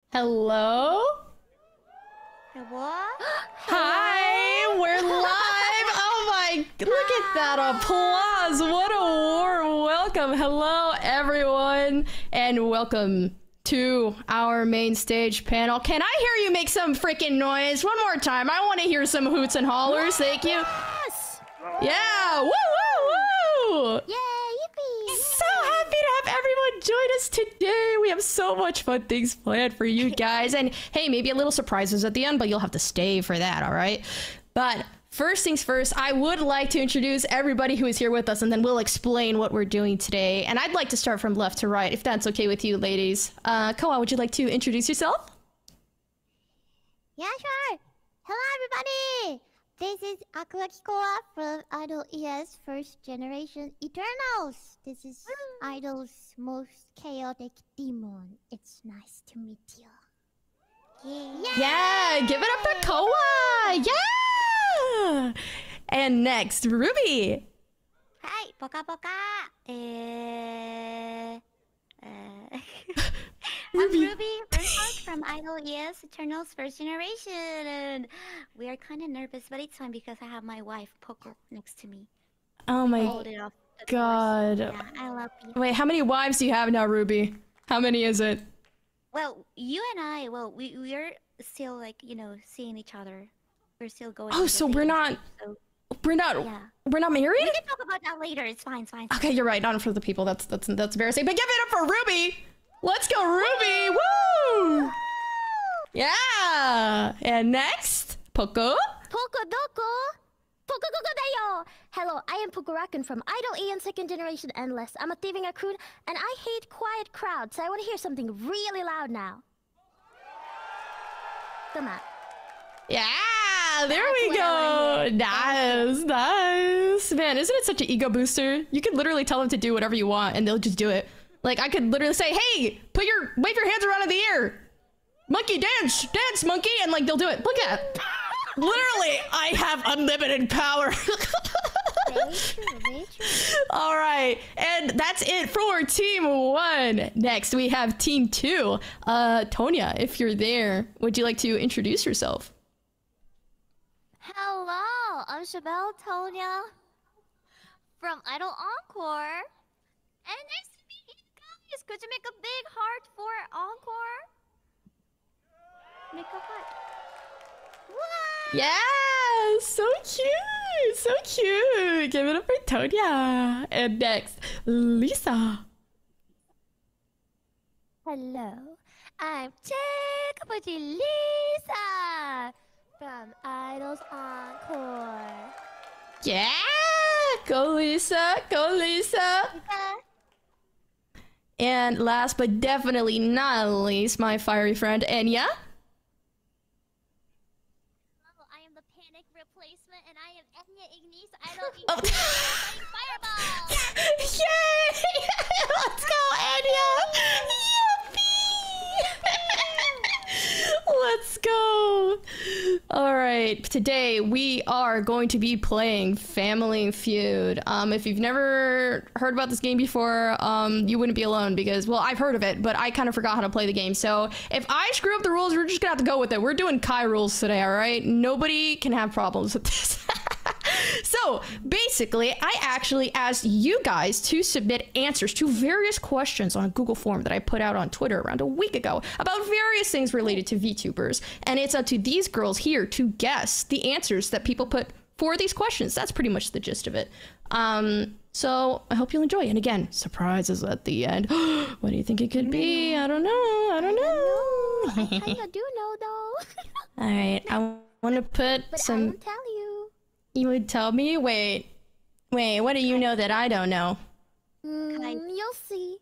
Hello? Hello? Hi, we're live. Oh my, look at that applause. What a warm welcome. Hello, everyone, and welcome to our main stage panel. Can I hear you make some freaking noise one more time? I want to hear some hoots and hollers. Thank you. Yes! Yeah, woo, woo, woo. Yay, yippee! So happy to have everyone join us today. We have so much fun things planned for you guys. And hey, maybe a little surprises at the end, but you'll have to stay for that, all right? But first things first, I would like to introduce everybody who is here with us, and then we'll explain what we're doing today. And I'd like to start from left to right, if that's okay with you, ladies. Koa, would you like to introduce yourself? Yeah, sure! Hello, everybody! This is Koa from Idol ES First Generation Eternals. This is Idol's most chaotic demon. It's nice to meet you. Yeah, give it up for Koa! Yeah! And next, Ruby. Hi, poka poka. I'm Ruby Bernhardt from Idol ES Eternals First Generation, and we are kind of nervous, but it's fine because I have my wife Poco next to me. Oh my god. Yeah, I love you. Wait, how many wives do you have now, Ruby? How many is it? Well, you and I, we're still like, seeing each other. We're still going. Oh, so we're not yeah. we're not married? We can talk about that later. It's fine, it's fine. Okay, you're right. Not in front of the people. That's embarrassing. But give it up for Ruby. Let's go, Ruby. Woo! Yeah. And next, Poco. Poco Doko. Poco Doko dayo. Hello, I am Pogurakan from Idol EN Second Generation Endless. I'm a thieving recruit, and I hate quiet crowds, so I want to hear something really loud now. Come on. Yeah, there we go. Nice, nice. Man, isn't it such an ego booster? You can literally tell them to do whatever you want, and they'll just do it. Like, I could literally say, hey, wave your hands around in the air. Monkey, dance, monkey, and like, they'll do it. Look at it. Literally, I have unlimited power. Very true. All right, and that's it for Team 1. Next, we have Team 2. Tonya, if you're there, would you like to introduce yourself? Hello, I'm Chabelle Tonya from Idol Encore. And nice to meet you guys. Could you make a big heart for Encore? Make a heart. What? Yeah, so cute, so cute. Give it up for Tonya. And next, Lisa. Hello, I'm Jacobuji Lisa from Idols Encore. Yeah, go Lisa, go Lisa. And last but definitely not least, my fiery friend Enya. I am the panic replacement, and I am Enya Ignis. I don't even fireball. Yay! Let's go, Enya! Yippee! Let's go! Alright, today we are going to be playing Family Feud. If you've never heard about this game before, you wouldn't be alone because, well, I've heard of it, but I kind of forgot how to play the game. So if I screw up the rules, we're just gonna have to go with it. We're doing Kai rules today, alright? Nobody can have problems with this. So basically, I actually asked you guys to submit answers to various questions on a Google form that I put out on Twitter around a week ago about various things related to VTubers. And it's up to these girls here to guess the answers that people put for these questions. That's pretty much the gist of it. So I hope you'll enjoy. And again, surprises at the end. What do you think it could be? I don't know. I don't know. I kinda do know though. All right, I want to put But some. I won't tell you. You would tell me? Wait, what do you know that I don't know? You'll see.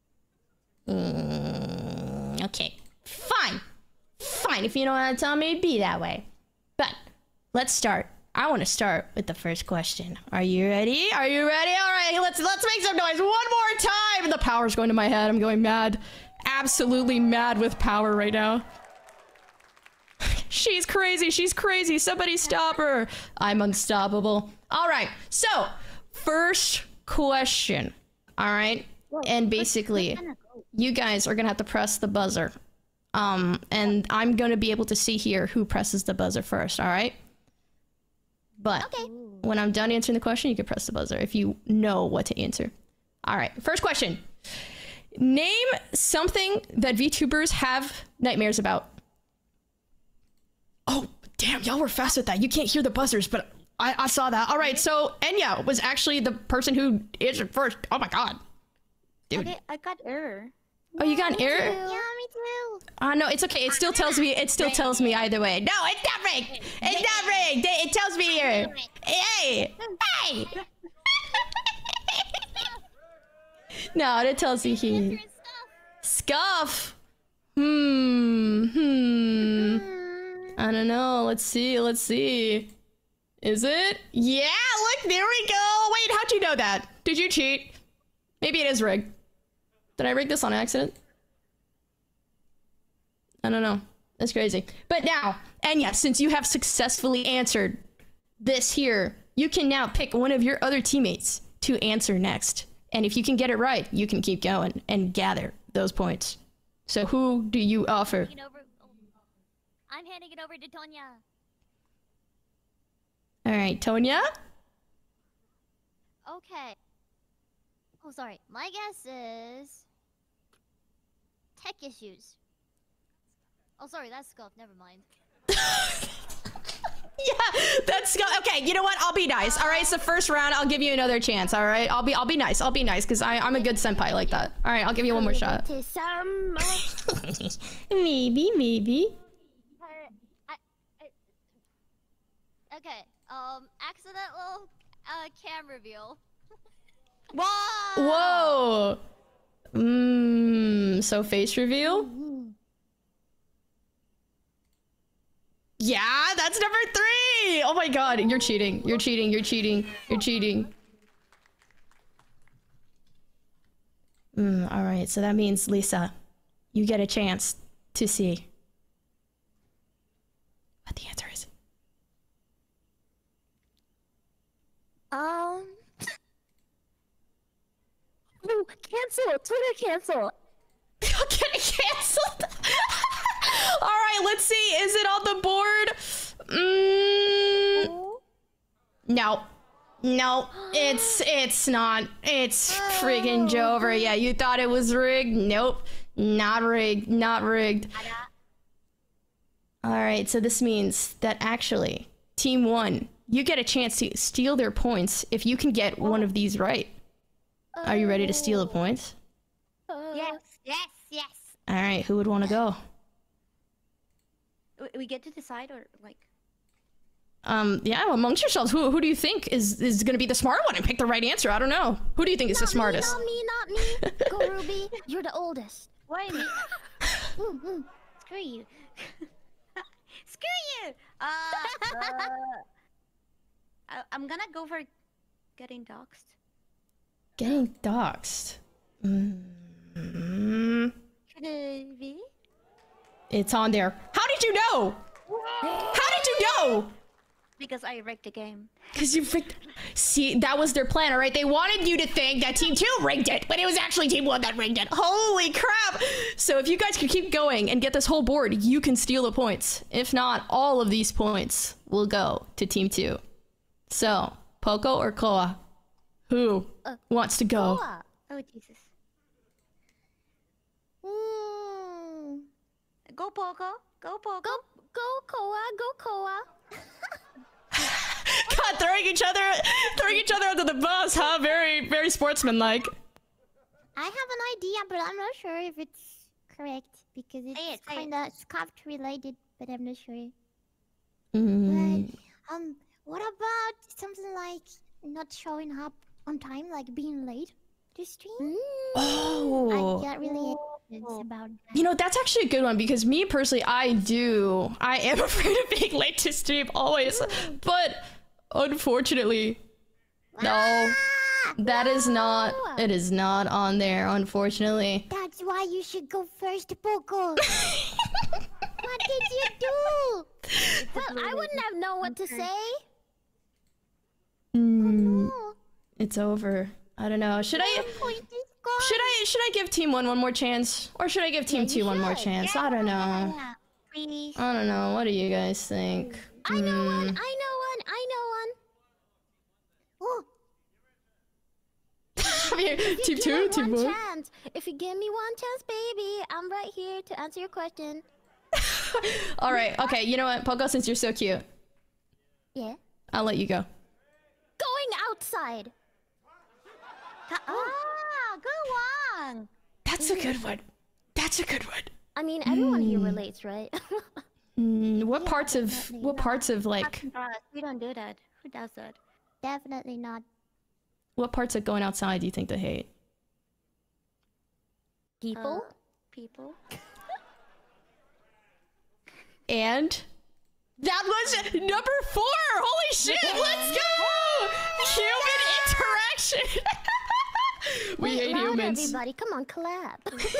Okay, fine, if you don't want to tell me, be that way. But let's start. I want to start with the first question. Are you ready? All right, let's make some noise one more time. The power's going to my head. I'm going mad, absolutely mad with power right now. She's crazy. Somebody stop her. I'm unstoppable. All right, so first question. All right, and basically, you guys are gonna have to press the buzzer. And I'm gonna be able to see here who presses the buzzer first, all right? But when I'm done answering the question, you can press the buzzer if you know what to answer. All right, first question. Name something that VTubers have nightmares about. Oh, damn, y'all were fast with that. You can't hear the buzzers, but I saw that. All right, so Enya was actually the person who answered first. Oh my god. Dude. Okay, I got error. Oh, you got an error? Yeah, me too. No, it's okay. It still tells me either way. No, it's not rigged. It's not rigged. It tells me here. Hey! Hey! No, it tells me here. Scuff. I don't know. Let's see. Is it? Yeah, look, there we go. Wait, how'd you know that? Did you cheat? Maybe it is rigged. Did I rig this on accident? I don't know. That's crazy. But now, Enya, since you have successfully answered this here, you can now pick one of your other teammates to answer next. And if you can get it right, you can keep going and gather those points. So who do you offer? I'm handing it over to Tonya. All right, Tonya? Okay. Oh, sorry. My guess is tech issues. Oh, sorry, that's Scuff. Never mind. Yeah, that's okay. You know what? I'll be nice. All right, it's the first round. I'll give you another chance. All right, I'll be nice. I'll be nice because I'm a good senpai like that. All right, I'll give you one more shot. Maybe. Okay. Accidental cam reveal. Whoa. So face reveal. Yeah, that's number 3. Oh my god, you're cheating. You're cheating. All right, so that means Lisa, you get a chance to see what the answer is. Oh, cancel! Twitter cancel! Get it canceled. All right, let's see. Is it on the board? No, it's not. It's friggin' Jover. Yeah, you thought it was rigged. Nope, not rigged. All right, so this means that actually, Team 1, you get a chance to steal their points if you can get one of these right. Are you ready to steal the points? Yes. All right, who would want to go? We get to decide, or like... Yeah, amongst yourselves, who do you think is gonna be the smart one and pick the right answer? I don't know. Who do you think is the smartest? Not me. Go, Ruby. You're the oldest. Why me? Screw you. Screw you! I'm gonna go for getting doxxed. Getting doxxed. Could it be? It's on there. How did you know? How did you know? Because I rigged the game. Because you rigged. See, that was their plan, all right? They wanted you to think that Team 2 rigged it, but it was actually Team 1 that rigged it. Holy crap! So if you guys can keep going and get this whole board, you can steal the points. If not, all of these points will go to Team 2. So, Poco or Koa? Who wants to go? Koa. Oh, Jesus. Go, Poco. Go, Poco. Go, Koa. God, throwing each other under the bus, huh? Very, very sportsmanlike. I have an idea, but I'm not sure if it's correct because it's kind of scuffed related, but I'm not sure. But, what about something like not showing up on time, like being late to stream? Oh. I get really anxious about that. You know, that's actually a good one because me personally, I am afraid of being late to stream always, but unfortunately, no, that is not, it is not on there, unfortunately. That's why you should go first, Poco. What did you do? Well, I wouldn't have known what to say. It's over. I don't know. Should I? Point is gone. Should I give Team 1 one more chance? Or should I give Team 2 one more chance? I don't know. Yeah, please. I don't know. What do you guys think? I know one. I know one. I know one. Ooh. Team 2, Team 1. Chance. If you give me one chance, baby, I'm right here to answer your question. All right. Okay. You know what, Poco? Since you're so cute, Yeah. I'll let you go. Going outside. Good one. That's a good one. That's a good one. I mean, everyone here relates, right? What parts of like We don't do that. Who does that? Definitely not. what parts of going outside do you think they hate? People? People. And that was number 4. Holy shit! Let's go! Human interaction. We hate loud, humans. Everybody, come on, clap.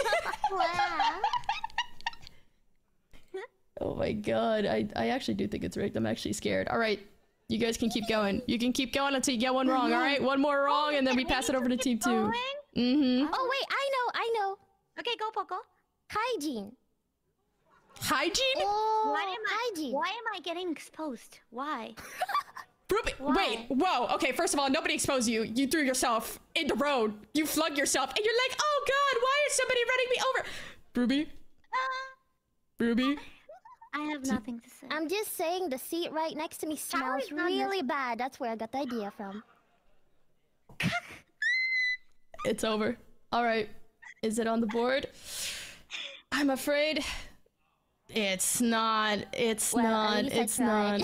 Oh my god, I actually do think it's rigged. I'm actually scared. All right, you guys can keep going. You can keep going until you get one wrong. All right, one more wrong, and then we pass it over to Team 2. Oh wait, I know. Okay, go Poco. Hygiene. Hygiene? Oh, Why am I getting exposed? Why? Ruby, wait, whoa. Okay, first of all, nobody exposed you. You threw yourself in the road. You flung yourself, and you're like, oh god, why is somebody running me over? Ruby? Ruby? I have nothing to say. I'm just saying the seat right next to me smells really bad. That's where I got the idea from. It's over. All right. Is it on the board? I'm afraid it's not. It's Well, not. at least I It's not.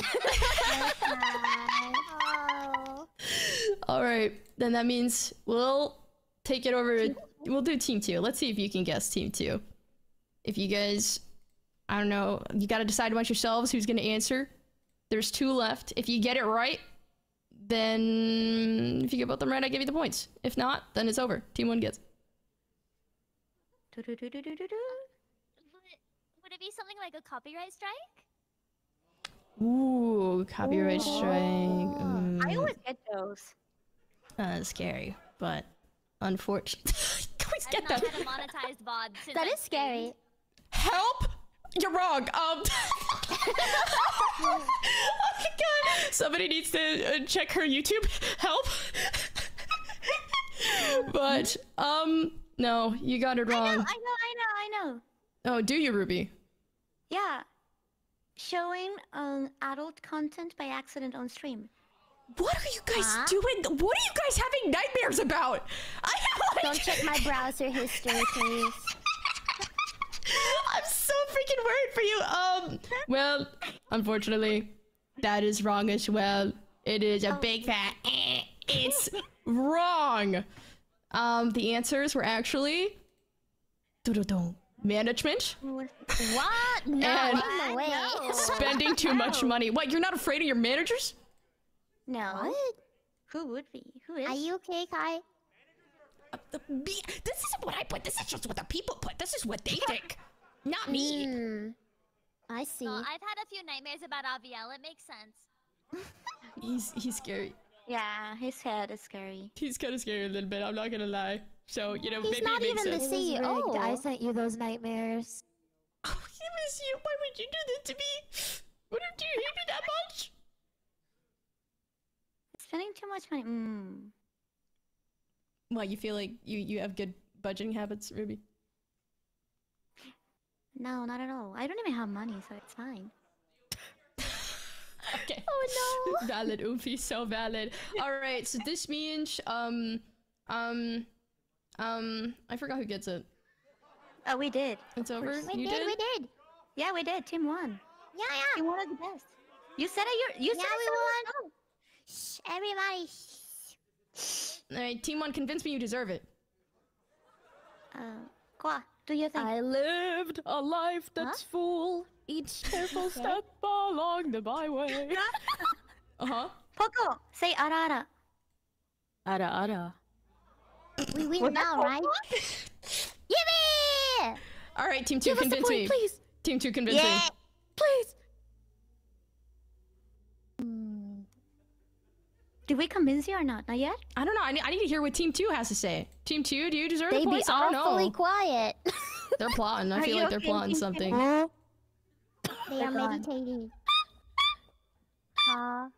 Oh. All right. Then that means we'll take it over. We'll do Team 2. Let's see if you can guess Team 2. If you guys, I don't know, you got to decide amongst yourselves who's going to answer. There's 2 left. If you get it right, then if you get both them right, I give you the points. If not, then it's over. Team 1 gets. Would it be something like a copyright strike? Ooh, copyright strike. I always get those. Scary, but unfortunately, always get that. I've not had a monetized VOD since That is scary. Help! You're wrong. Oh my god! Somebody needs to check her YouTube. Help! But no, you got it wrong. I know. Oh, do you, Ruby? Yeah. Showing adult content by accident on stream. What are you guys doing? What are you guys having nightmares about? I have like... Don't check my browser history, please. I'm so freaking worried for you. Well, unfortunately, that is wrong as well. It is a big fat. It's wrong. The answers were actually management What? No, and no way. spending too much money. What? You're not afraid of your managers? No. What? Who would be? Who is? Are you okay, Kai? This isn't what I put. This is just what the people put. This is what they think, not me. I see. Well, I've had a few nightmares about Aviel. It makes sense. He's scary. Yeah, his head is scary. He's kind of scary a little bit. I'm not gonna lie. So you know, He's maybe not it makes even sense. the CEO. I sent you those nightmares. Oh, it was you. Why would you do that to me? What do you hate me that much? Spending too much money. Well, you feel like you have good budgeting habits, Ruby? No, not at all. I don't even have money, so it's fine. Okay. Oh no. Valid, Oomphy, so valid. All right, so this means I forgot who gets it. Oh, we did. It's over. We You did. Yeah, we did. Team 1. Yeah. Team 1 is the best. You said it. You said we it. won. Shh, everybody. All right, Team 1, convince me you deserve it. Kwa, do you think? I lived a life that's full. Each careful step along the byway. Poco, say ara. Ara. We win now, right? Yippee! All right, Team 2, convince me. Please. Team 2, convince me. Please. Did we convince you or not? Not yet? I don't know. I need to hear what Team 2 has to say. Team 2, do you deserve the They be points? I don't awfully know. quiet. They're plotting. I Are feel you like they're okay, plotting Team something. They are meditating. Huh?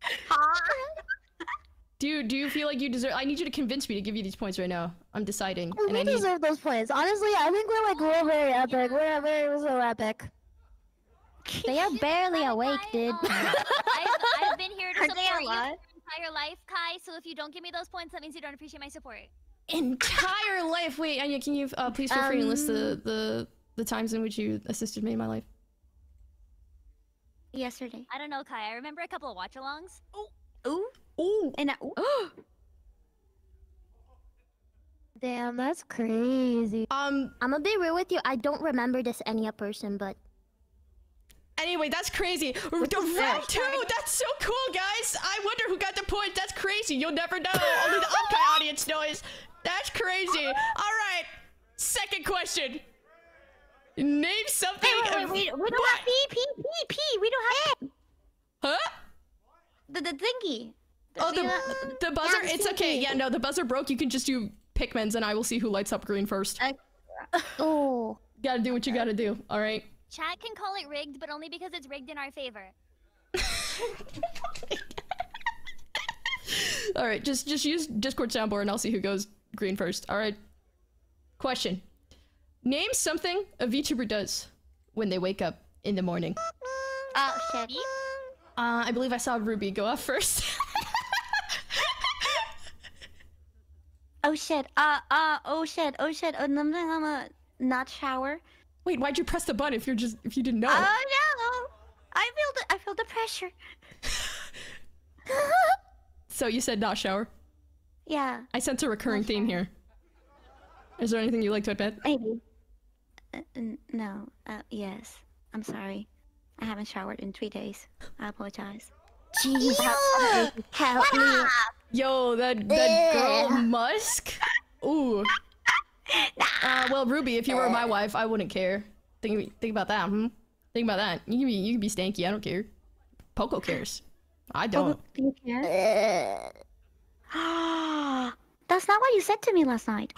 Do you feel like you deserve? I need you to convince me to give you these points right now. I'm deciding. And We I need. deserve those points. Honestly, I think we're very epic. We're very so epic. They are barely awake, dude. I've been here to Are support they you alive? my entire life, Kai. So if you don't give me those points, that means you don't appreciate my support. Entire life. Wait, Anya, can you please feel free and list the times in which you assisted me in my life? Yesterday. I don't know, Kai. I remember a couple of watch-alongs. Ooh. Ooh. And Damn, that's crazy. I'm gonna be real with you. I don't remember this Enya person, but Anyway, that's crazy. The round 2. That's so cool, guys. I wonder who got the point. That's crazy. You'll never know. Only the OffKai audience knows. That's crazy. All right. Second question. Name something. wait. We don't have P. We don't have Huh? the thingy. Oh, the buzzer. It's okay. Yeah, no, the buzzer broke. You can just do Pikmins, and I will see who lights up green first. oh, Gotta do what you gotta do. All right. Chat can call it rigged, but only because it's rigged in our favor. All right. Just use Discord soundboard, and I'll see who goes green first. All right. Question. Name something a VTuber does when they wake up in the morning. Oh shit. I believe I saw Ruby go off first. Oh shit. Oh shit. I'm not shower. Wait, why'd you press the button if you didn't know? Oh no. I feel the pressure. So you said not shower. Yeah, I sense a recurring theme here. Is there anything you'd like to admit? maybe. No. Yes. I'm sorry. I haven't showered in 3 days. I apologize. jeez, help me. Yo, that girl Musk. Ooh. Well, Ruby, if you were my wife, I wouldn't care. Think about that. Think about that. You can be stanky. I don't care. Poco cares. I don't. Do you care? That's not what you said to me last night.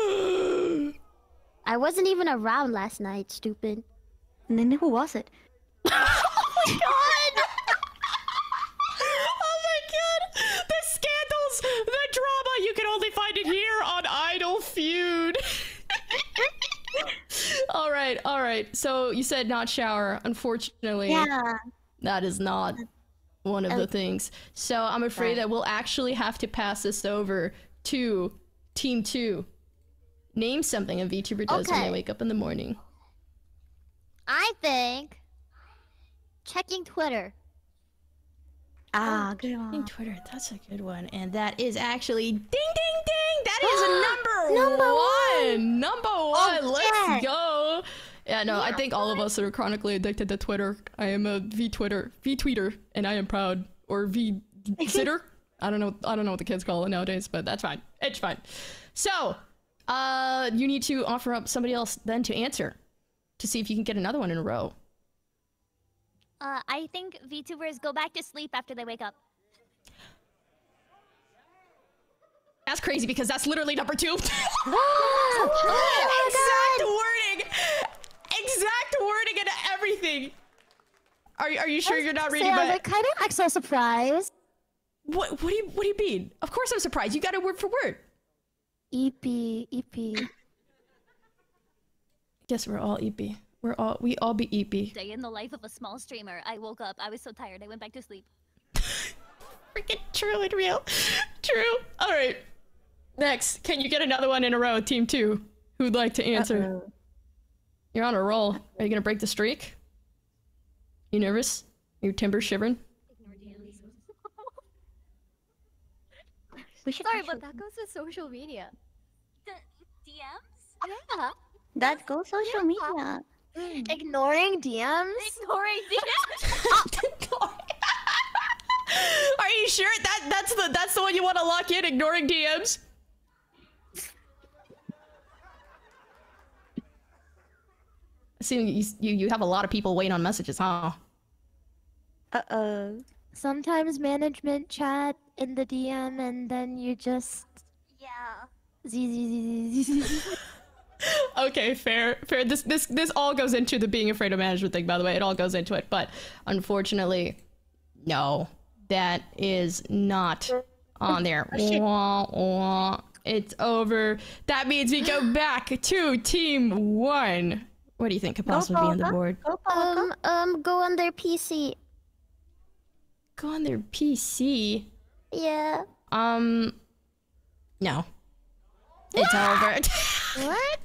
I wasn't even around last night, stupid. And then who was it? Oh my god! The scandals, the drama, you can only find it here on Idol Feud. All right. So you said not shower. Unfortunately, Yeah. that is not one of the things. So I'm afraid that we'll actually have to pass this over to Team 2. Name something a VTuber does when they Okay. wake up in the morning. I think checking Twitter. Good Checking one. Twitter, that's a good one. And that is actually ding ding ding! That is number one! Number one! Let's go! Yeah, no, I think all of us are chronically addicted to Twitter. I am a V-tweeter, and I am proud. Or V-sitter? I don't know what the kids call it nowadays, but that's fine. It's fine. So, you need to offer up somebody else then to answer. To see if you can get another one in a row. I think VTubers go back to sleep after they wake up. That's crazy because that's literally number 2. Exact wording and everything. Are you sure you're not reading Sam, my? it kind of acts so surprised. What do you mean? Of course I'm surprised. You got it word for word. EP. Guess we're all EP. We all be EP. Day in the life of a small streamer. I woke up. I was so tired. I went back to sleep. Freaking true and real. True. All right. Next, can you get another one in a row, Team 2? Who'd like to answer? You're on a roll. Are you gonna break the streak? You nervous? Your timber shivering? We should Sorry, actually- but that goes with social media. DMs? Yeah. that goes social media. Ignoring DMs? Ignoring DMs? Are you sure that's the one you want to lock in? Ignoring DMs? I see you have a lot of people waiting on messages, huh? Uh-oh. Sometimes management chat in the DM and then you just Yeah. z. Okay, fair. This all goes into the being afraid of management thing, by the way. It all goes into it, but unfortunately, no, that is not on there. Wah, wah. It's over. That means we go back to team 1. What do you think could possibly be on the board? Go on their PC. Go on their PC. Yeah. No. It's over. What?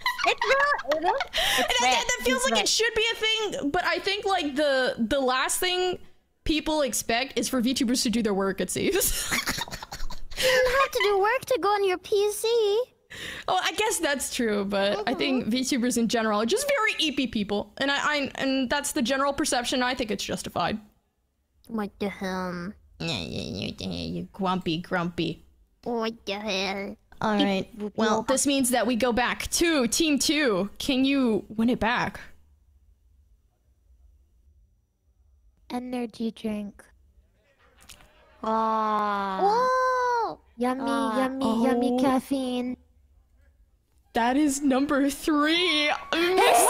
That feels like it should be a thing, but I think like the last thing people expect is for VTubers to do their work, it seems. You don't have to do work to go on your PC. Oh, I guess that's true, but I think VTubers in general are just very EP people, and and that's the general perception. I think it's justified. What the hell? You grumpy. What the hell? All right. Well, this means that we go back to team 2. Can you win it back? Energy drink. Oh. Whoa! Yummy caffeine. That is number 3. This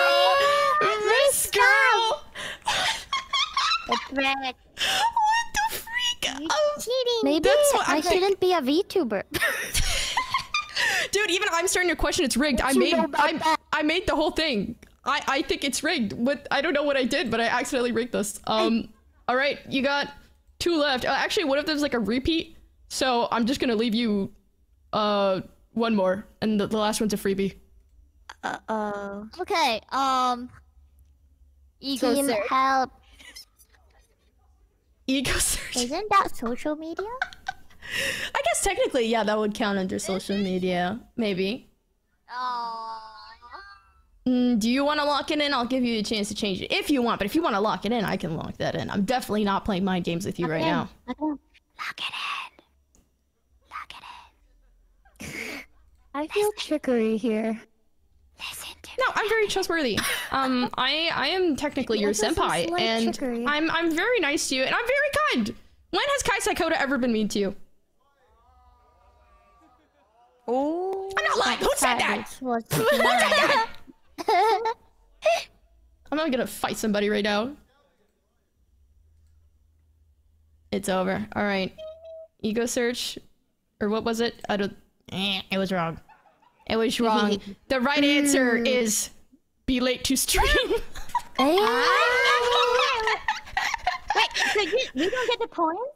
girl. It's red. What the freak? Cheating. Maybe That's what I shouldn't be a VTuber. Dude, even I'm starting to question it's rigged. I made the whole thing. I think it's rigged. I don't know what I did, but I accidentally rigged this. All right, you got 2 left. Actually, what if there's like a repeat? So I'm just gonna leave you 1 more, and the last one's a freebie. Okay, ego Team search. help. Ego search. Isn't that social media? I guess technically, yeah, that would count under social media. Maybe. Do you want to lock it in? I'll give you a chance to change it if you want. But if you want to lock it in, I can lock that in. I'm definitely not playing mind games with you right now. Lock it in. I feel trickery here. Listen to No, I'm very trustworthy. I am technically your This is senpai, slight and trickery. I'm very nice to you, and I'm very kind. When has Kai Saikota ever been mean to you? Oh. I'm not lying. Who said that? Was Who said that? I'm not gonna fight somebody right now. It's over. All right. Ego search, or what was it? I don't. It was wrong. It was wrong. The right answer is be late to stream. Wait, so you don't get the points?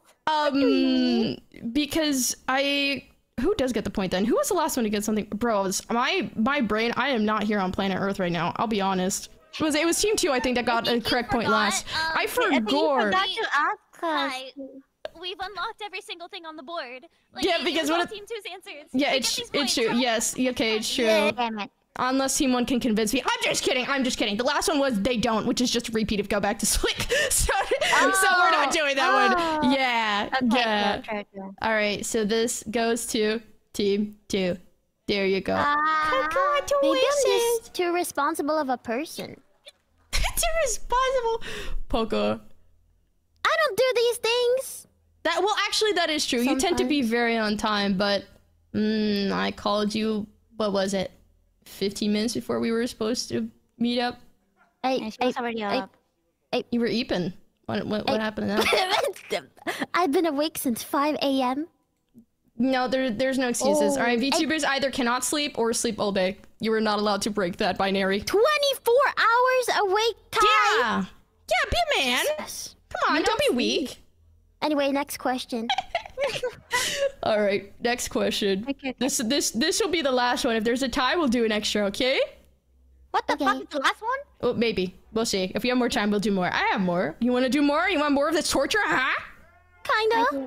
Because who does get the point then? Who was the last one to get something? Bro, my brain, I am not here on planet Earth right now. I'll be honest. It was team 2, I think, that got a correct point last. I forgot. You forgot to ask us. Hi. We've unlocked every single thing on the board. Like, Yeah, because what if- Team 2's answers. Yeah, We it's get these true. points. Yes, okay, it's true. Damn it. Unless team 1 can convince me. I'm just kidding. The last one was they don't, which is just a repeat of go back to sleep. So we're not doing that one. Yeah. Okay, Yeah. true. All right, so this goes to team 2. There you go. maybe I'm Congratulations. just too responsible of a person. Too responsible. Poco. I don't do these things. Actually, that is true. You tend to be very on time, but I called you, what was it? 15 minutes before we were supposed to meet up? She was already up. You were eeping. What happened now? I've been awake since 5 a.m. No, there's no excuses. All right, VTubers either cannot sleep or sleep all day. You are not allowed to break that binary. 24 hours awake, Kai. Yeah, be a man. Yes. Come on, don't be weak. Anyway, next question. All right, next question. Okay. This will be the last one. If there's a tie, we'll do an extra. Okay? What the Okay. fuck is the last one? Oh, maybe. We'll see. If we have more time, we'll do more. I have more. You want to do more? You want more of this torture, huh? Kinda.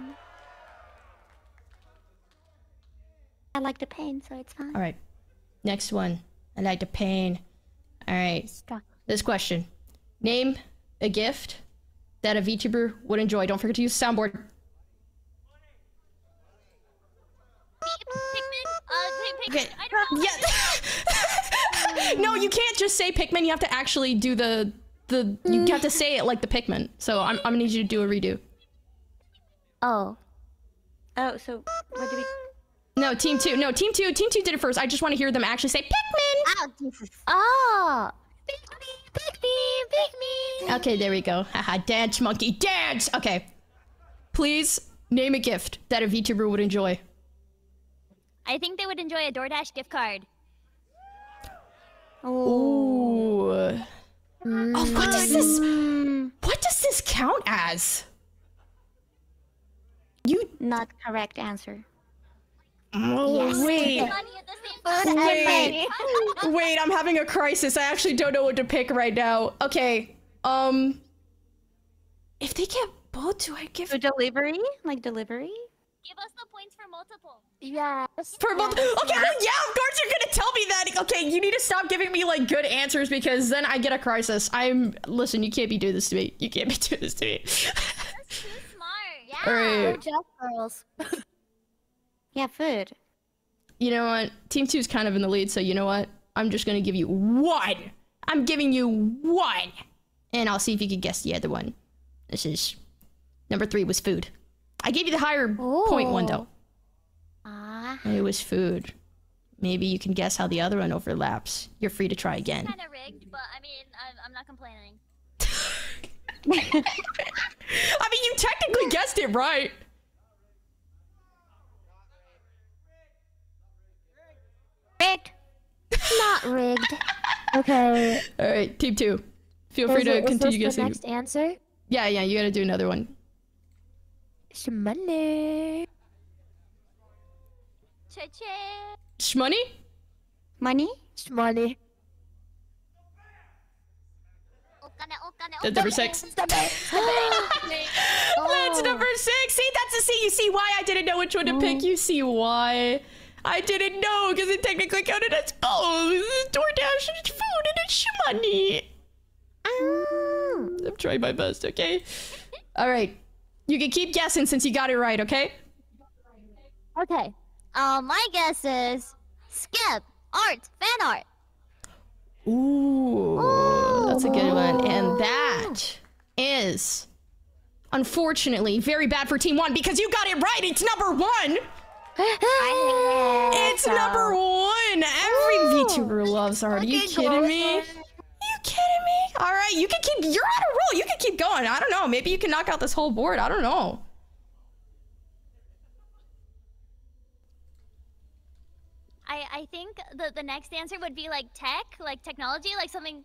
I like the pain, so it's fine. All right. Next one. I like the pain. All right. This question. Name a gift that a VTuber would enjoy. Don't forget to use the soundboard. Pikmin. Okay. I don't know. Yeah. No, you can't just say Pikmin. You have to actually do you have to say it like the Pikmin. So I'm gonna need you to do a redo. Oh. Oh, so what do we? No, team 2. No, team 2. Team 2 did it first. I just want to hear them actually say Pikmin. Oh, Jesus. Oh. Pick me. Okay, there we go. Haha, dance, monkey, dance. Okay. Please name a gift that a VTuber would enjoy. I think they would enjoy a DoorDash gift card. Ooh. Oh, what does this? What does this count as? You Not correct answer. yes. Wait. Money at the same time. Wait, I'm having a crisis. I actually don't know what to pick right now. Okay. If they get both, do I give For delivery? Like delivery? Give us the points for multiple. Yes. for both? Okay, well, yeah, of course you're gonna tell me that. Okay, you need to stop giving me like good answers because then I get a crisis. Listen, you can't be doing this to me. You can't be doing this to me. That's too smart. Yeah. All We're right. just girls. Yeah, food. You know what? Team 2 is kind of in the lead, so you know what? I'm just gonna give you one. I'm giving you one. And I'll see if you can guess the other one. This is... Number 3 was food. I gave you the higher point one, though. It was food. Maybe you can guess how the other one overlaps. You're free to try again. Kind of rigged, but I mean, I'm not complaining. I mean, you technically guessed it right. Rigged. Not rigged. Okay. All right, team 2. Feel free to continue is this the guessing. next answer? Yeah, you gotta do another one. It's money. Cha-cha. Shmoney? Money? It's money. That's number 6. That's number 6. See, you see why I didn't know which one to pick. You see why. I didn't know because it technically counted as both. It's DoorDash and it's food and it's money. I'm trying my best, okay? All right. You can keep guessing since you got it right, okay? Okay. My guess is skip art, fan art. Ooh, that's a good one. And that is, unfortunately, very bad for Team 1 because you got it right. It's number 1. It's number 1. Every VTuber loves art. Are you kidding me? You kidding me? All right, you're on a roll. You can keep going. I don't know. Maybe you can knock out this whole board. I don't know. I think the next answer would be like tech, like technology, like something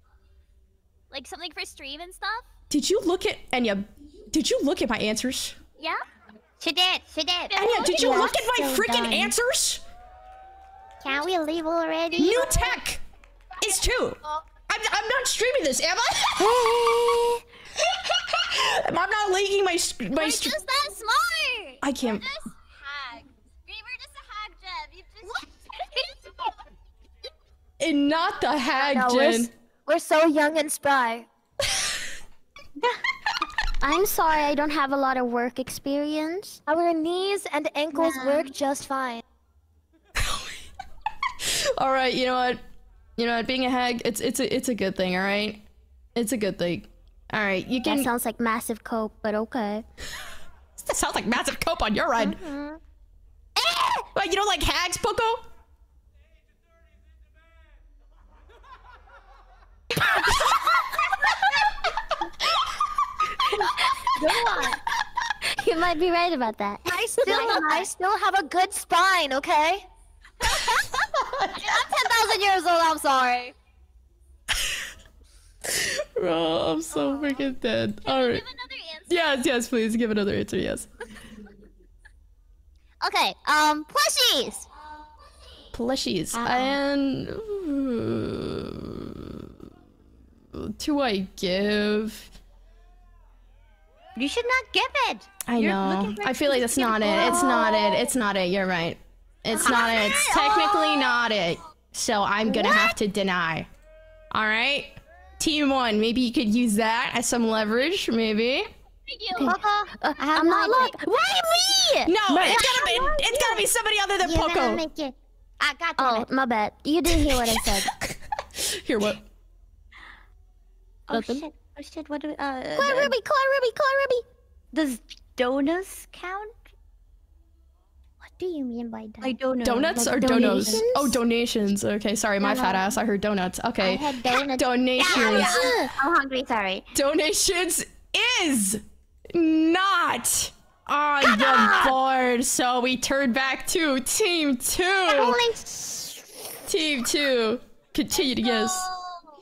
for stream and stuff. Did you look at Enya? Did you look at my answers? Yeah. She did. Enya, did you look at my freaking answers? Can we leave already? New tech is 2. I'm not streaming this, am I? I'm not leaking my We're just that smart. I can't. We're just hags. We're just a hag, Jeb. You just. And not the hag, No, Jen. we're so young and spry. I'm sorry, I don't have a lot of work experience. Our knees and ankles work just fine. All right, you know what? Being a hag, it's a good thing. All right, it's a good thing. All right, you can. That sounds like massive cope, but okay. That sounds like massive cope on your end. What, you don't like hags, Poco? Go on. You might be right about that. I still have a good spine, okay? I'm 10,000 years old. I'm sorry. Bro, I'm so freaking dead. All right. Give another answer. Yes, please give another answer. Yes. Okay. Plushies. Plushies and do I give? You should not give it. I know. I feel like that's not it. It's not it. It's not it. You're right. It's not it. It's technically not it. So I'm gonna have to deny. All right. Team 1, maybe you could use that as some leverage, maybe. Thank you. I'm not luck. Why me? No, it's gotta be somebody other than Poco. Make it. I got Oh, my bad. You didn't hear what I said. Hear what? Oh shit. What do we, Call Ruby. Does donuts count? What do you mean by that? Like donuts. Donuts Like or donos? donations? Oh, donations. Okay, sorry, my fat ass. I heard donuts. I Okay. had donuts. Donations. I'm hungry, sorry. Donations is not on the board, so we turn back to Team 2. Only Team 2, continue to guess.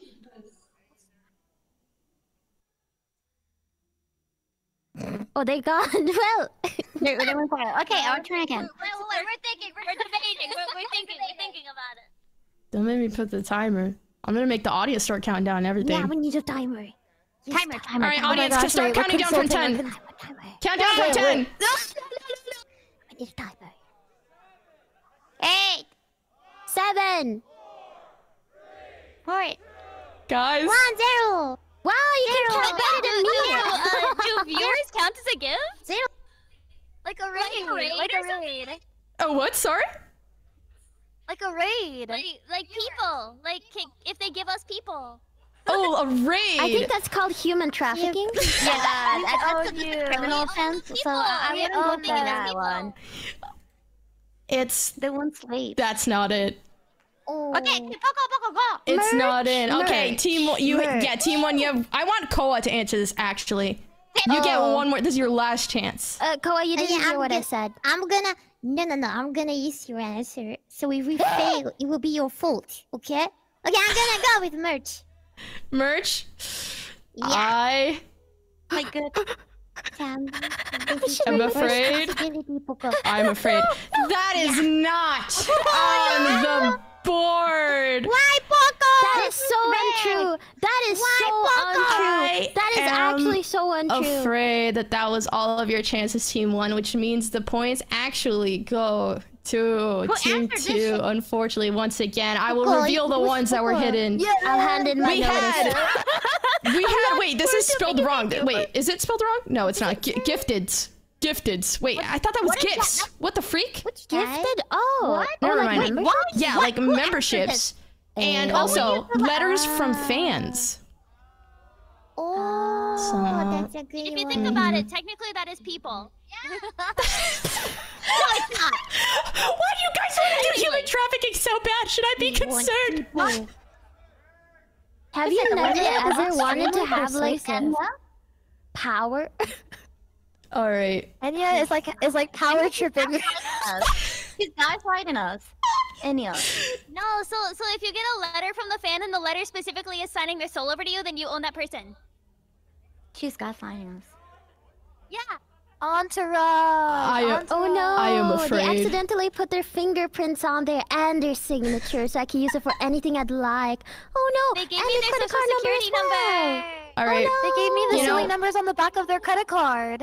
Oh, they gone. Well, they went quiet. Okay, I'll try again. We're thinking. We're debating. We're thinking about it. Don't make me put the timer. I'm gonna make the audience start counting down everything. Yeah, we need a timer. Yes, Timer. All right, audience, to start counting down from 10. Count down from 10. I need a timer. 8, 7, 4, Guys. 1, 0. Wow, you can count better than me. Do viewers count as a gift? 0. Like a raid. Like a raid. Oh, what? Sorry? Like a raid. Like people. Like if they give us people. Oh, a raid. I think that's called human trafficking. Yeah, that's told a you. criminal offense. So I We wouldn't all go think for it's that people. one. It's... They want slaves. That's not it. Oh. Okay, go. It's not in. Okay, Merch. Team 1, you... Merch. Yeah, Team 1, you have... I want Koa to answer this, actually. You get Oh. one more. This is your last chance. Koa, you didn't Yeah, hear what I I'm said. I'm gonna I'm gonna use your answer. So if we fail, it will be your fault. Okay? Okay, I'm gonna go with merch. Merch? Yeah. I... My good. Sam, I'm afraid. I'm afraid. That is not on the board. Why, Poco? That is so untrue. That is so untrue. That is actually so untrue. Afraid that that was all of your chances, Team 1, which means the points actually go to Team 2. Unfortunately, once again, I will reveal the ones that were hidden. I'll hand in my notice. Wait, this is spelled wrong. Wait, is it spelled wrong? No, it's not. Gifteds. Gifteds. Wait, I thought that was gifts. What the freak? Gifted? Oh. Never like mind. membership? Yeah, like memberships. And also, letters from fans. Oh, So- that's a good If you one. think about it, technically that is people. Why do you guys want to do human trafficking so bad? Should I be concerned? Have you never ever wanted to have like persuasive. power? All right. Enya is like power tripping. She's gaslighting us. Enya. No, so if you get a letter from the fan and the letter specifically is signing their soul over to you, then you own that person. She's gaslighting us. Yeah. Entourage. Oh no! I am They afraid. accidentally put their fingerprints on there and their signature, so I can use it for anything I'd like. Oh no! They gave and me their their credit social card security number as well. number. All right. They gave me the You silly know- numbers on the back of their credit card.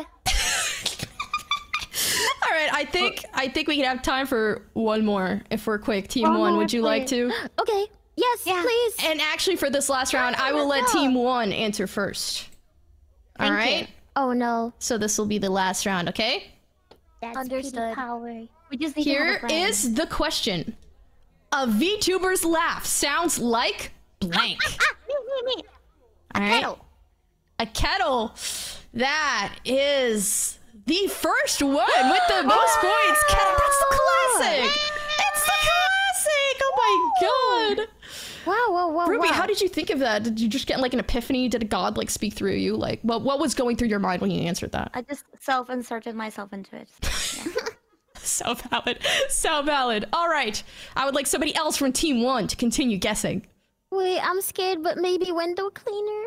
All right. I think we can have time for one more if we're quick. Team 1, would you like to? Okay. Yes, please. And actually, for this last round, I will let Team 1 answer first. All right. Oh no! So this will be the last round. Okay. That's Understood. power. We just need to have Here a plan. is the question: a VTuber's laugh sounds like blank. Me. All right. A kettle. That is the first one with the most points. Kettle. That's the classic. It's the classic. Oh my god. Wow! Ruby, wow. how did you think of that? Did you just get like an epiphany? Did a god like speak through you? Like, what was going through your mind when you answered that? I just self-inserted myself into it. So valid. So valid. All right. I would like somebody else from Team 1 to continue guessing. Wait, I'm scared, but maybe window cleaner.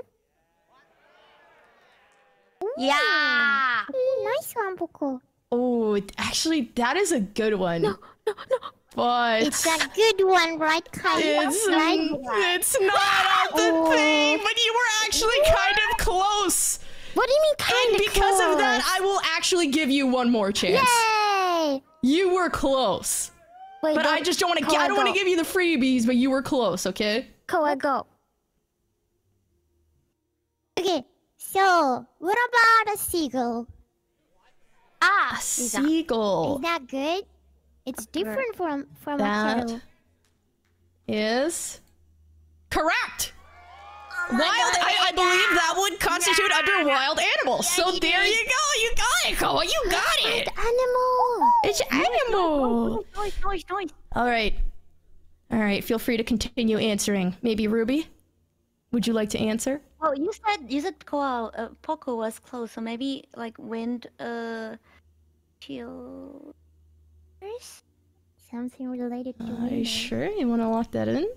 Yeah. Nice one, Poco. Oh, actually, that is a good one. No. But It's a good one, right, Kai? it's not on the thing, but you were actually kind of close. What do you mean kind And of because close? of that, I will actually give you one more chance. Yay! You were close. Wait, But I just don't want to I don't want to give you the freebies, but you were close, okay? Koa, go. Okay, so what about a seagull? A seagull. Is that good? It's different from That- a kettle. Is correct. I believe that would constitute under wild animals. So there you go. You got it, Koa. You got it. Animal. It's animal. Noise. All right. All right. Feel free to continue answering. Maybe Ruby, would you like to answer? Oh, you said Koa, Poco was close, so maybe like wind, chill. Something related to Are you window. sure you want to lock that in?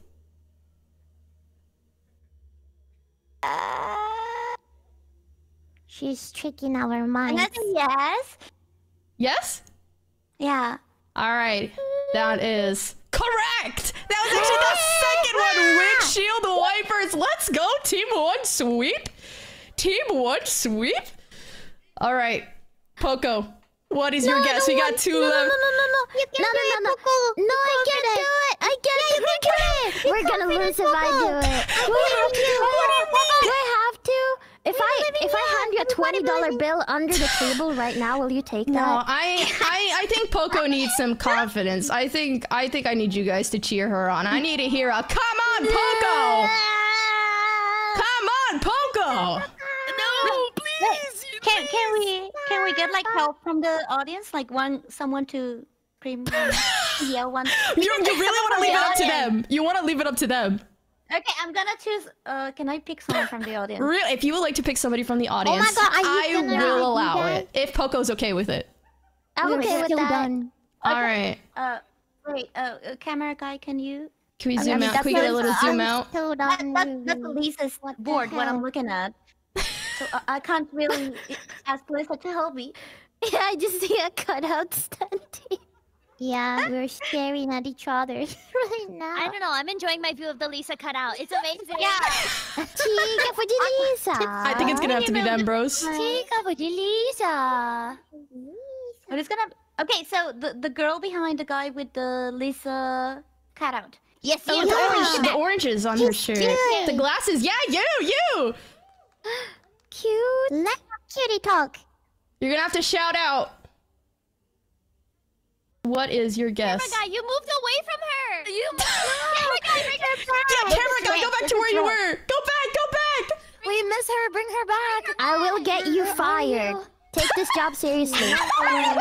She's tricking our minds. Yes. Yes. Yeah. All right. That is correct. That was actually the second one. Windshield wipers. Let's go. Team 1 sweep. Team 1 sweep. All right. Poco, what is your guess? We got 2 left. No. You can do it, Poco. No, I can't do it. I can't do it. We're gonna lose if I do it. Do I have to? If I hand you a $20 bill under the table right now, will you take that? No, I think Poco needs some confidence. I think I need you guys to cheer her on. I need to hear a come on, Poco! Come on, Poco! No, please. Can we get like help from the audience? Like someone to scream, yell one. You really want to leave it up to them. You want to leave it up to them. Okay, I'm gonna choose. Can I pick someone from the audience? Really, if you would like to pick somebody from the audience, God, I will allow it. If Poco's okay with it. I'm okay with that. Done. All right. Wait. Camera guy, can you? Can we zoom out? Can we get a little zoom out? That's Lisa's board. What I'm looking at. So I can't really ask Lisa to help me. Yeah, I just see a cutout standing. Yeah, we're staring at each other right now. I don't know. I'm enjoying my view of the Lisa cutout. It's amazing. Yeah. Chica for the Lisa. I think it's gonna have to be them, bros. Chica for the Lisa. But it's gonna. Okay, so the girl behind the guy with the Lisa cutout. Yes, Oh, the oranges on her shirt. cute. The glasses. Yeah, you. Cute. Let cutie talk. You're gonna have to shout out. What is your guess? Camera guy, you moved away from her. You moved. Camera guy, bring her back. Yeah, camera guy, go back to where you were. Go back. We miss her. Bring her back. I will get you fired. Take this job seriously. Yeah, get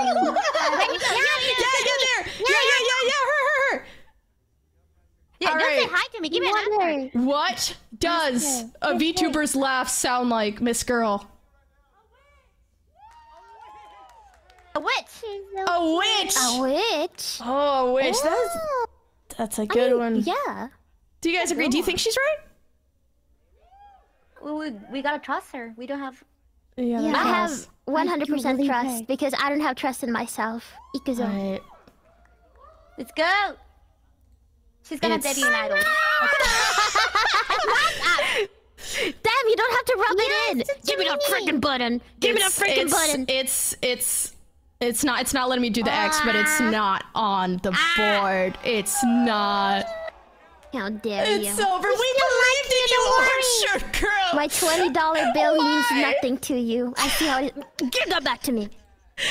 there. Yeah. Her. Yeah, All don't right. say hi to me. Give me an answer. What does a VTuber's laugh sound like, Miss Girl? A witch. A witch. A witch? Oh, a witch. That's a good one. Yeah. Do you guys agree? Do you think she's right? We gotta trust her. We don't have. Yeah, I have that's 100% trust because I don't have trust in myself. Ikuzo. right. Let's go. She's gonna debut an idol. Damn, you don't have to rub it in. Give me that freaking button. Give me that freaking button. It's not letting me do the X, but it's not on the board. It's not. How dare you? It's over. We believed in you, orange shirt girl. My $20 bill means nothing to you. I see how it. Give that back to me.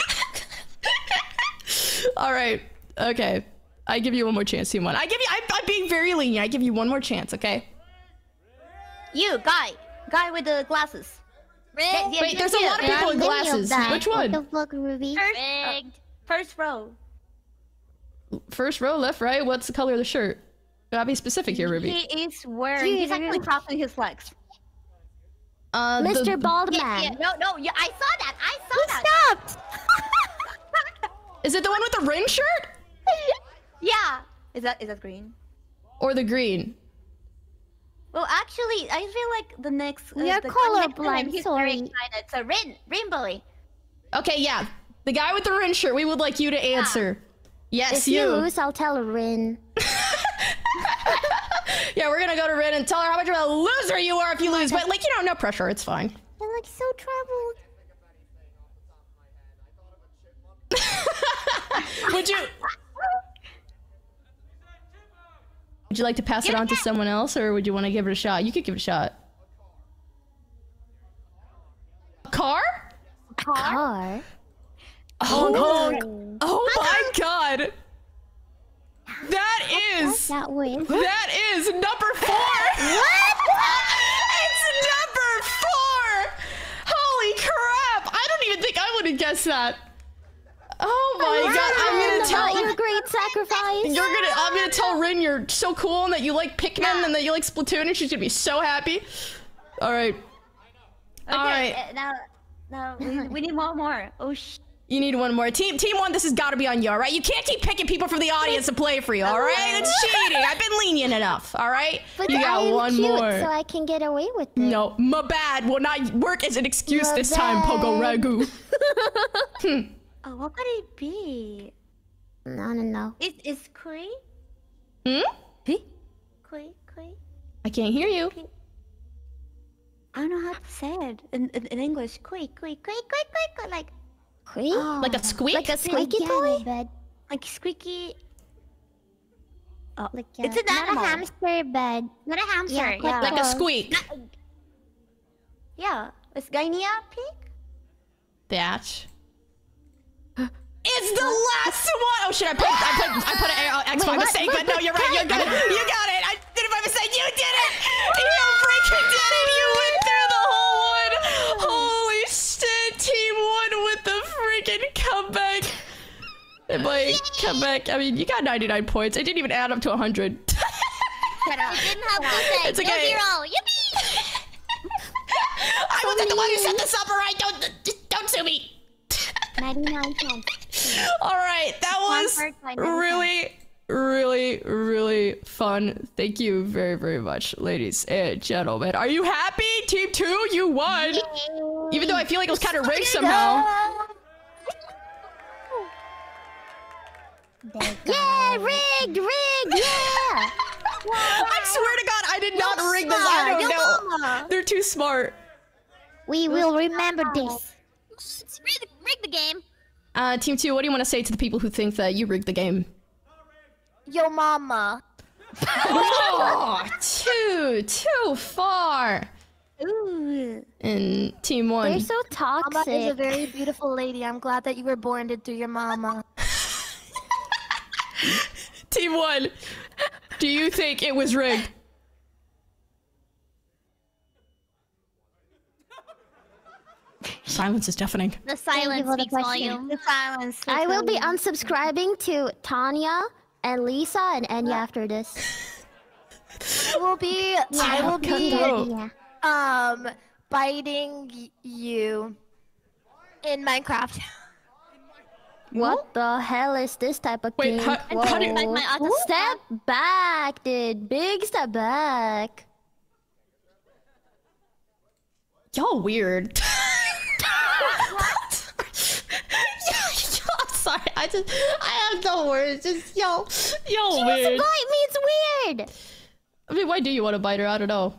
All right. Okay. I give you one more chance, Team 1. I'm being very lenient. I give you one more chance, okay? You, guy with the glasses. Wait, there's a lot of people with glasses. Which one? What the fuck, Ruby? Rigged. First row. First row, left, right. What's the color of the shirt? Gotta be specific here, Ruby. He is wearing. He's actually crossing his legs. Mr. Baldman. Yeah, no, yeah, I saw that. He stopped. Is it the one with the ring shirt? Yeah. Is that green? Or the green? Well, actually, I feel like the next. We are the colorblind, he's sorry. very excited. So Rainbow. Okay, yeah. The guy with the ring shirt, we would like you to answer. Yes, If you lose, I'll tell Rin. Yeah, we're gonna go to Rin and tell her how much of a loser you are if you lose. But, like, you know, no pressure. It's fine. I look so troubled. Would you like to pass it on to someone else, or would you want to give it a shot? You could give it a shot. Car? Car? Oh my god! That is That way. number 4! What? It's gonna guess that. Oh my god, I'm gonna tell you. Great sacrifice. I'm gonna tell Rin you're so cool and that you like Pikmin and that you like Splatoon, and she's gonna be so happy. All right. Okay, All right. Now we need one more. Oh You need one more. Team 1, this has got to be on you, all right? You can't keep picking people from the audience to play for you, all right? It's cheating. I've been lenient enough, all right? But you got one cute, more. so I can get away with it. No, my bad will not work as an excuse this time, Pogo Ragu. Oh, what could it be? I don't know. Is Kui? Hmm? Kui? I can't hear you. I don't know how to say it in English. Kui, like. Squeak? Like a squeak? Like a squeaky toy? Like squeaky. Oh, Like it's an not animal. a hamster bed. Not a hamster. Yeah, Yeah. Like a squeak. Yeah. Is Gainia pig? That. It's the last one! Oh shit, I put an X by mistake, but no, you're right, you got it. You got it! I did it by mistake, you did it! You freaking did it! You went through the whole one! Holy shit, Team 1 with the freaking comeback! And like, comeback, I mean, you got 99 points. It didn't even add up to 100. Shut up. Didn't have to say. It's okay. 0-0. Yippee! I wasn't the one who set this up, alright? Don't sue me! 99 cents. Alright, that was really fun. Thank you very, very much, ladies and gentlemen. Are you happy? Team 2, you won! Even though I feel like it was kind of rigged somehow. Yeah, rigged, yeah! I swear to God, I did not rig this. I don't know. They're too smart. We will remember this. Let's rig the game. Team 2, what do you want to say to the people who think that you rigged the game? Yo mama. Oh, too far. Ooh. And Team 1. They're so Mama is a toxic. very beautiful lady. I'm glad that you were born into your mama. Team 1, do you think it was rigged? Silence is deafening. The silence for the speaks question. volume. The silence. I will be unsubscribing to Tanya and Lisa and Enya after this. I will be Oh. biting you in Minecraft. What the hell is this type of Wait, game? how do you- Like my auto Step back, dude. Big step back. Y'all weird. I'm sorry. I have no words. Just y'all She wants to weird. bite me. It's weird. I mean, why do you want to bite her? I don't know.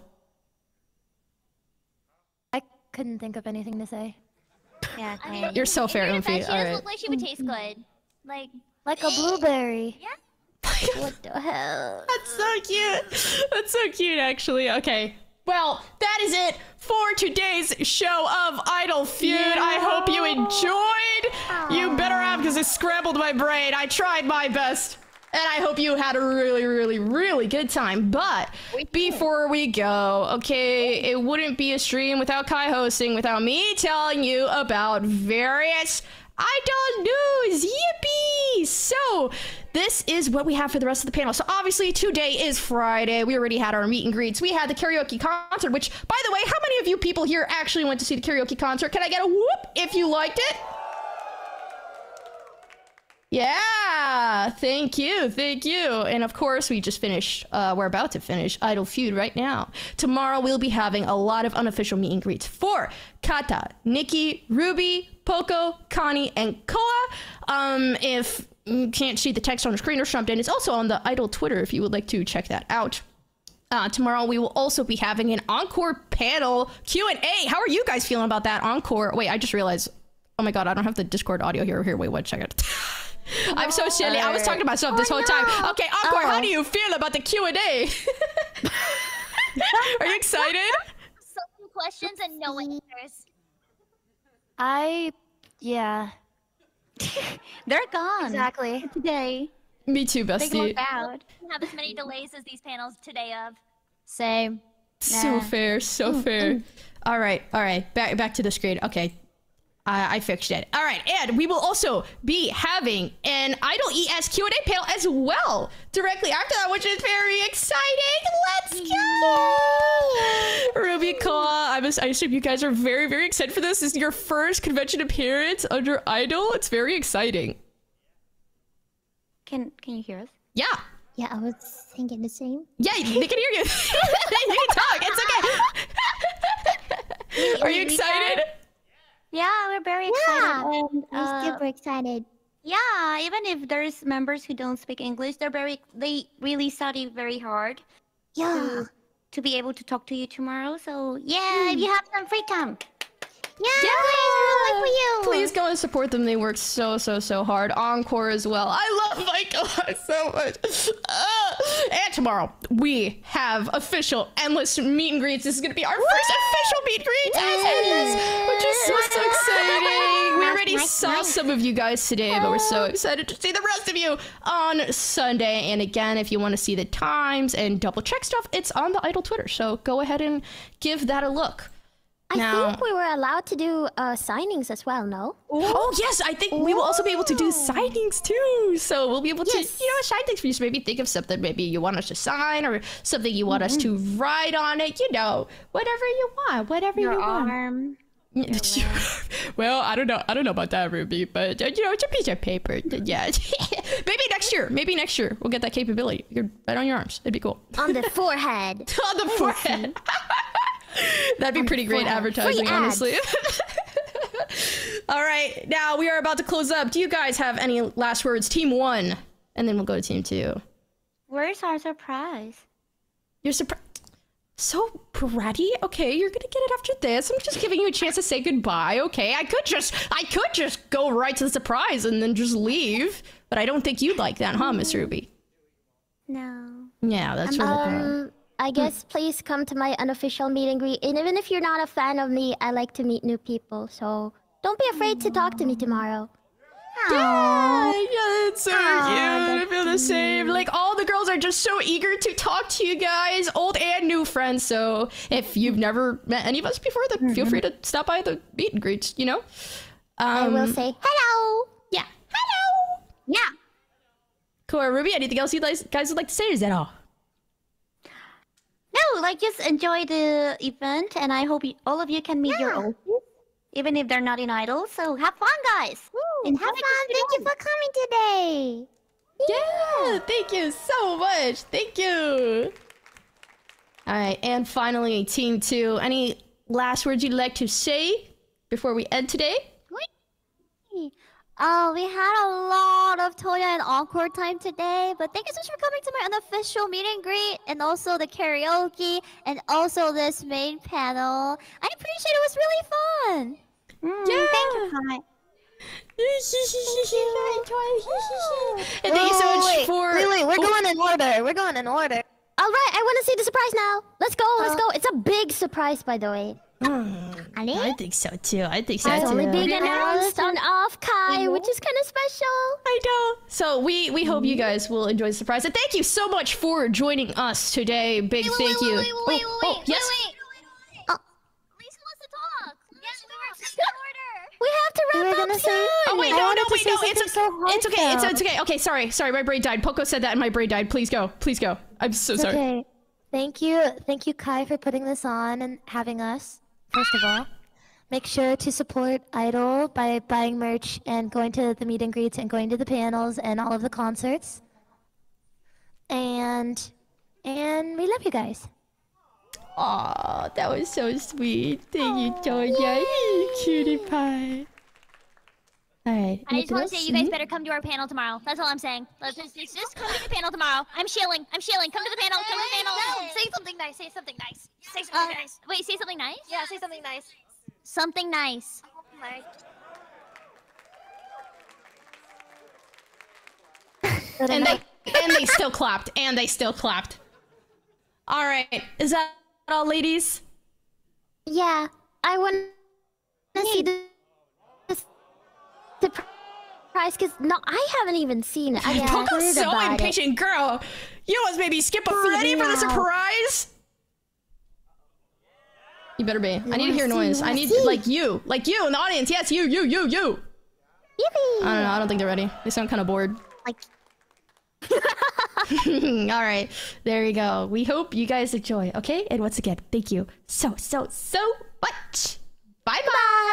I couldn't think of anything to say. Yeah. I mean, You're so fair, in her defense, Umphy. She All does right. look like she would taste good. Like a blueberry. What the hell? That's so cute. That's so cute, actually. Okay. Well, that is it for today's show of Idol Feud. I hope you enjoyed. You better have, because it scrambled my brain. I tried my best. And I hope you had a really good time. But before we go, okay, it wouldn't be a stream without Kai hosting, without me telling you about various Idol news. Yippee! So, this is what we have for the rest of the panel. So, obviously, today is Friday. We already had our meet and greets. We had the karaoke concert, which, by the way, how many of you people here actually went to see the karaoke concert? Can I get a whoop if you liked it? Yeah, thank you. And of course, we just finished, we're about to finish Idol Feud right now. Tomorrow, we'll be having a lot of unofficial meet and greets for Kata, Nikki, Ruby, Poco, Connie, and Koa. If you can't see the text on the screen or something, it's also on the Idol Twitter if you would like to check that out. Tomorrow, we will also be having an encore panel Q&A. How are you guys feeling about that encore? Wait, I just realized, oh my God, I don't have the Discord audio here. Wait, one second. I'm so silly. I was talking to myself this whole time. Okay, Encore, how do you feel about the Q&A? Are you excited? So many questions and no answers. Yeah. They're gone. Exactly. Today. Me too, They bestie. look out. Didn't have as many delays as these panels today of. Same. So fair, so fair. All right. Back to the screen. Okay. I fixed it. All right, and we will also be having an Idol ES Q&A panel as well directly after that, which is very exciting. Let's go! Ruby, Koa, I assume you guys are very, very excited for this. This is your first convention appearance under Idol. It's very exciting. Can you hear us? Yeah. Yeah, I was thinking the same. Yeah, they can hear you. You can talk. It's okay. Are you excited? Yeah, we're very excited. And, I'm super excited. yeah, even if there's members who don't speak English, they really study very hard to be able to talk to you tomorrow. So yeah, if you have some free time. Yeah, please, for you. Please go and support them. They work so hard. Encore as well. I love Michael so much. And tomorrow we have official endless meet and greets. This is going to be our first official meet and greet as endless, which is so exciting. We already saw some of you guys today, but we're so excited to see the rest of you on Sunday. And again, if you want to see the times and double check stuff, it's on the Idol Twitter. So go ahead and give that a look. I think we were allowed to do signings as well, no? Oh, yes, I think we will also be able to do signings too. So we'll be able to, sign things for you. So maybe think of something maybe you want us to sign or something you want us to write on it. You know, whatever you want, whatever you want. Arm. Well, I don't know about that, Ruby, but you know, it's a piece of paper. Yeah, maybe next year we'll get that capability. You can write on your arms. It'd be cool. On the forehead. On the forehead. That'd be pretty great advertising, honestly. All right, now we are about to close up. Do you guys have any last words? Team 1, and then we'll go to Team 2. Where's our surprise? Your surprise? So bratty. Okay, you're gonna get it after this. I'm just giving you a chance to say goodbye. Okay, I could just go right to the surprise and then just leave. But I don't think you'd like that, huh, Miss Ruby? No. Yeah, that's really cool. I guess please come to my unofficial meet and greet. And even if you're not a fan of me, I like to meet new people. So don't be afraid to talk to me tomorrow. Yeah, that's so cute. I feel the same. Like, all the girls are just so eager to talk to you guys, old and new friends. So if you've never met any of us before, then feel free to stop by the meet and greets, you know? I will say hello. Yeah. Hello. Yeah. Cool. Ruby, anything else you guys would like to say, or is that all? No, like, just enjoy the event, and I hope all of you can meet your old friends, even if they're not in Idol. So have fun, guys. And have fun. Thank you for coming today. Yeah, thank you so much. Thank you. All right, and finally, Team 2. Any last words you'd like to say before we end today? We had a lot of Toya and Encore time today, but thank you so much for coming to my unofficial meet and greet, and also the karaoke, and also this main panel. I appreciate it. It was really fun. Yeah. Thank you, Kai. And thank you so much for... Wait, we're going in order. We're going in order. All right, I want to see the surprise now. Let's go, let's go. It's a big surprise, by the way. I think so too. It's only being announced on OffKai, which is kind of special. I know. So we hope you guys will enjoy the surprise. And thank you so much for joining us today. Big thank you. Wait. Lisa wants to talk. Yes, we were in order. We have to wrap up soon. Oh wait, no. It's okay. It's okay. Okay, sorry. My brain died. Poco said that, and my brain died. Please go. I'm so sorry. Okay. Thank you, Kai, for putting this on and having us. First of all, make sure to support Idol by buying merch and going to the meet and greets and going to the panels and all of the concerts. And we love you guys. Aw, that was so sweet. Thank you, Tonya. Cutie pie. Alright. I just want to say you guys better come to our panel tomorrow. That's all I'm saying. Let's just come to the panel tomorrow. I'm shilling. Come to the panel. No, say something nice. Say something nice. Wait, say something nice? Yeah, say something nice. Something nice. And they still clapped. All right. Is that all, ladies? Yeah, I want to see the surprise because I haven't even seen it. Poco's so impatient, girl. You must maybe skip a Freddy for the surprise. You better be. I need to hear noise. I need like you in the audience. Yes, you. Yippee! I don't know. I don't think they're ready. They sound kind of bored. Like, All right, there you go. We hope you guys enjoy. Okay, and once again, thank you so much. Bye bye.